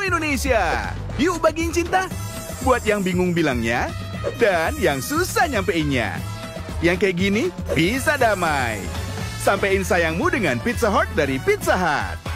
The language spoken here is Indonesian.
seluruh Indonesia. Yuk bagiin cinta. Buat yang bingung bilangnya, dan yang susah nyampeinnya. Yang kayak gini bisa damai. Sampein sayangmu dengan Pizza Heart dari Pizza Hut.